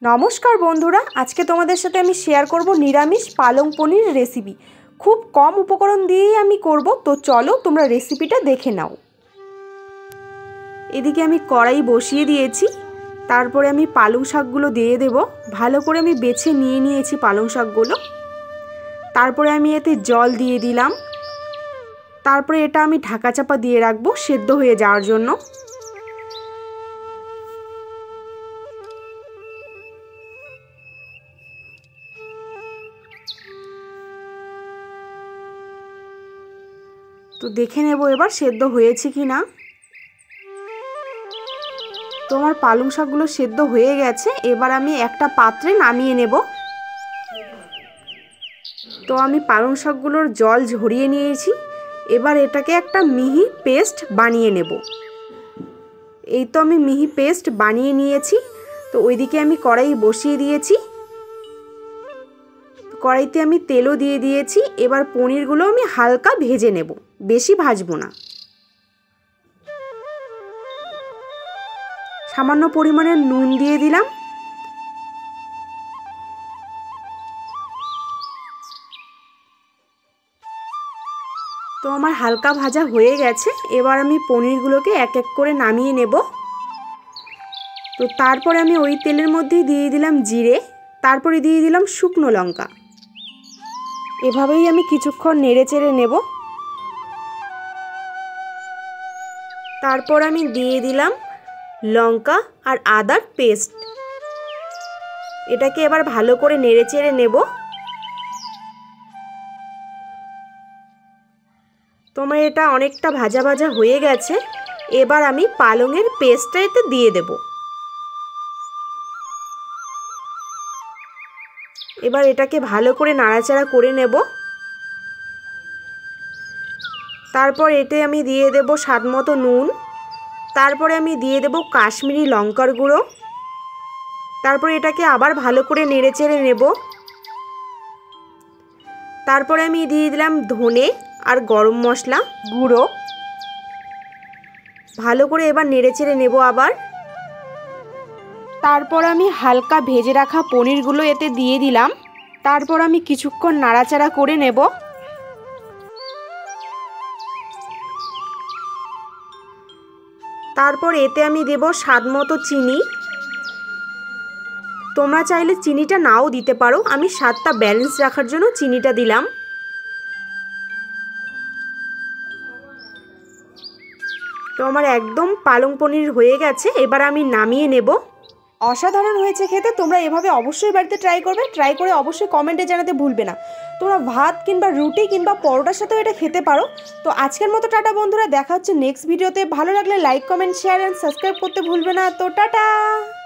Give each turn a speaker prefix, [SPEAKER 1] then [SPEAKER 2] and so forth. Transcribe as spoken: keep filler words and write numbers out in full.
[SPEAKER 1] नमस्कार बंधुरा आज के तुम्हारे साथे आमी शेयर करब निरामिष पालং पनीर रेसिपि। खूब कम उपकरण दिए आमी करब, तो चलो तुम्हारा रेसिपिटा देखे नाओ। एदिके आमी कड़ाई बसिए दिएछि, तारपरे आमी पालং शाकगुलो दिए देब। भालो करे आमी बेছে निये निয়েছি पालং शाकगुलो। तारपरे आमी एते जल दिए दिलाम। तारपरे एटा आमी ढाका चापा दिए राखबो सेদ্ধ हये जाওয়ার জন্য। तो देखे नेब एबार सेদ্ধ हয়েছে কিনা। तो आमार पालং शाकगुलो सेদ্ধ হয়ে গেছে। এবার আমি একটা পাত্রে নামিয়ে নেব। তো আমি পালং শাকগুলোর জল ঝরিয়ে নিয়েছি। এবার এটাকে একটা মিহি পেস্ট বানিয়ে নেব। এই তো আমি মিহি পেস্ট বানিয়ে নিয়েছি। তো ওইদিকে আমি কড়াই বসিয়ে দিয়েছি। কড়াইতে আমি তেলও দিয়ে দিয়েছি। এবার পনিরগুলো আমি হালকা ভেজে নেব, বেশি ভাজবো না। সামান্য পরিমাণে নুন দিয়ে দিলাম। তো আমার হালকা ভাজা হয়ে গেছে। এবার আমি পনিরগুলোকে এক এক করে নামিয়ে নেব। তো তারপরে আমি ওই তেলের মধ্যেই দিয়ে দিলাম জিরে, তারপরে দিয়ে দিলাম শুকনো লঙ্কা। এভাবেই আমি কিছুক্ষণ নেড়ে চেড়ে নেব। তারপর আমি দিয়ে দিলাম লঙ্কা আর আদার পেস্ট। এটাকে এবার ভালো করে নেড়ে চেড়ে নেব। তোমার এটা অনেকটা ভাজা ভাজা হয়ে গেছে। এবার আমি পালংয়ের পেস্টটা এতে দিয়ে দেব। এবার এটাকে ভালো করে নাড়াচাড়া করে নেব। তারপর এতে আমি দিয়ে দেব স্বাদমতো নুন। তারপরে আমি দিয়ে দেব কাশ্মীরি লঙ্কার গুঁড়ো। তারপর এটাকে আবার ভালো করে নেড়েচেড়ে নেব। তারপরে আমি দিয়ে দিলাম ধনে আর গরম মশলা গুঁড়ো। ভালো করে এবার নেড়েচেড়ে নেব আবার। তারপর আমি হালকা ভেজে রাখা পনিরগুলো এতে দিয়ে দিলাম। তারপর আমি কিছুক্ষণ নাড়াচাড়া করে নেব। তারপর এতে আমি দেব স্বাদমতো চিনি। তোমরা চাইলে চিনিটা নাও দিতে পারো, আমি স্বাদটা ব্যালেন্স রাখার জন্য চিনিটা দিলাম। তো আমার একদম পালং পনির হয়ে গেছে। এবার আমি নামিয়ে নেব। অসাধারণ হয়েছে খেতে। তোমরা এভাবে অবশ্যই বাড়িতে ট্রাই করবে। ট্রাই করে অবশ্যই কমেন্টে জানাতে ভুলবে না। তোমরা ভাত কিংবা রুটি কিংবা পরোটার সাথেও এটা খেতে পারো। তো আজকের মতো টাটা বন্ধুরা, দেখা হচ্ছে নেক্সট ভিডিওতে। ভালো লাগলে like comment share and subscribe করতে ভুলবে না। তো টাটা।